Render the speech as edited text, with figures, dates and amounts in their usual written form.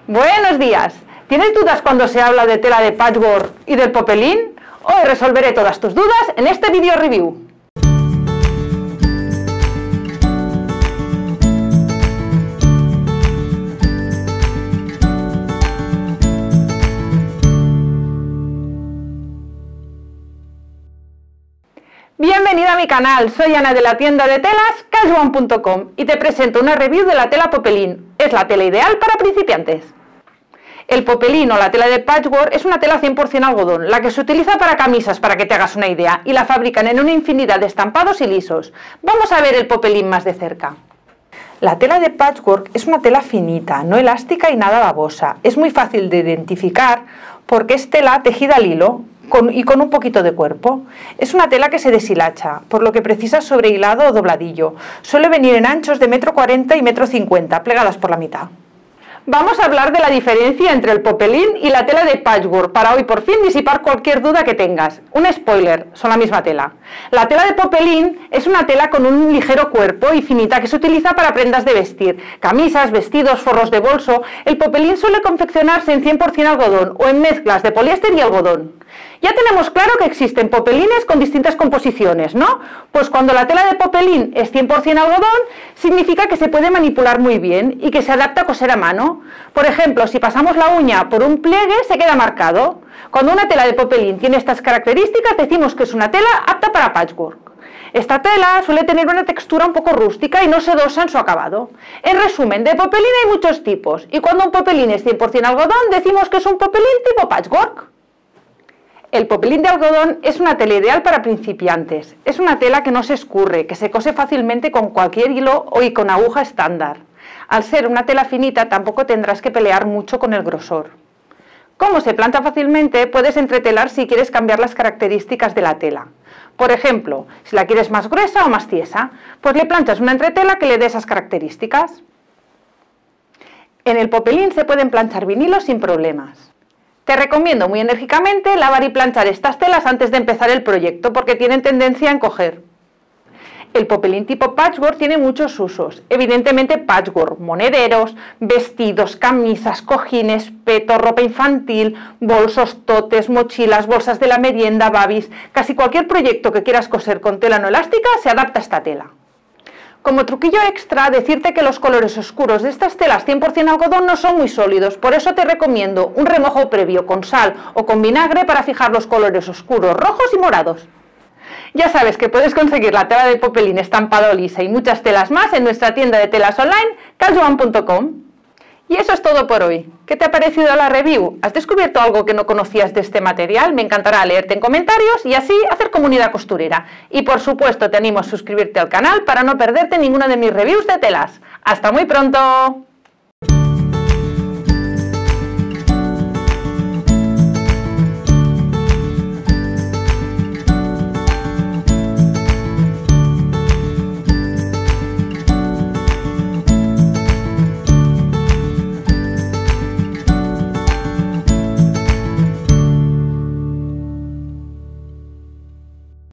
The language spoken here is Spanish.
Buenos días. ¿Tienes dudas cuando se habla de tela de patchwork y del popelín? Hoy resolveré todas tus dudas en este video review. Bienvenida a mi canal, soy Ana de la tienda de telas casual.com y te presento una review de la tela popelín. Es la tela ideal para principiantes. El popelín o la tela de patchwork es una tela 100% algodón, la que se utiliza para camisas, para que te hagas una idea, y la fabrican en una infinidad de estampados y lisos. Vamos a ver el popelín más de cerca. La tela de patchwork es una tela finita, no elástica y nada babosa. Es muy fácil de identificar porque es tela tejida al hilo y con un poquito de cuerpo. Es una tela que se deshilacha, por lo que precisa sobrehilado o dobladillo. Suele venir en anchos de 1,40 m y 1,50 m, plegadas por la mitad. Vamos a hablar de la diferencia entre el popelín y la tela de patchwork, para hoy por fin disipar cualquier duda que tengas. Un spoiler, son la misma tela. La tela de popelín es una tela con un ligero cuerpo y finita que se utiliza para prendas de vestir, camisas, vestidos, forros de bolso. El popelín suele confeccionarse en 100% algodón o en mezclas de poliéster y algodón. Ya tenemos claro que existen popelines con distintas composiciones, ¿no? Pues cuando la tela de popelín es 100% algodón, significa que se puede manipular muy bien y que se adapta a coser a mano. Por ejemplo, si pasamos la uña por un pliegue, se queda marcado. Cuando una tela de popelín tiene estas características, decimos que es una tela apta para patchwork. Esta tela suele tener una textura un poco rústica y no sedosa en su acabado. En resumen, de popelín hay muchos tipos, y cuando un popelín es 100% algodón, decimos que es un popelín tipo patchwork. El popelín de algodón es una tela ideal para principiantes. Es una tela que no se escurre, que se cose fácilmente con cualquier hilo y con aguja estándar. Al ser una tela finita, tampoco tendrás que pelear mucho con el grosor. Como se plancha fácilmente, puedes entretelar si quieres cambiar las características de la tela. Por ejemplo, si la quieres más gruesa o más tiesa, pues le planchas una entretela que le dé esas características. En el popelín se pueden planchar vinilos sin problemas. Te recomiendo muy enérgicamente lavar y planchar estas telas antes de empezar el proyecto porque tienen tendencia a encoger. El popelín tipo patchwork tiene muchos usos. Evidentemente patchwork, monederos, vestidos, camisas, cojines, peto, ropa infantil, bolsos, totes, mochilas, bolsas de la merienda, babis. Casi cualquier proyecto que quieras coser con tela no elástica se adapta a esta tela. Como truquillo extra, decirte que los colores oscuros de estas telas 100% algodón no son muy sólidos, por eso te recomiendo un remojo previo con sal o con vinagre para fijar los colores oscuros, rojos y morados. Ya sabes que puedes conseguir la tela de popelín estampado lisa y muchas telas más en nuestra tienda de telas online, casual.com. Y eso es todo por hoy. ¿Qué te ha parecido la review? ¿Has descubierto algo que no conocías de este material? Me encantará leerte en comentarios y así hacer comunidad costurera. Y por supuesto te animo a suscribirte al canal para no perderte ninguna de mis reviews de telas. ¡Hasta muy pronto!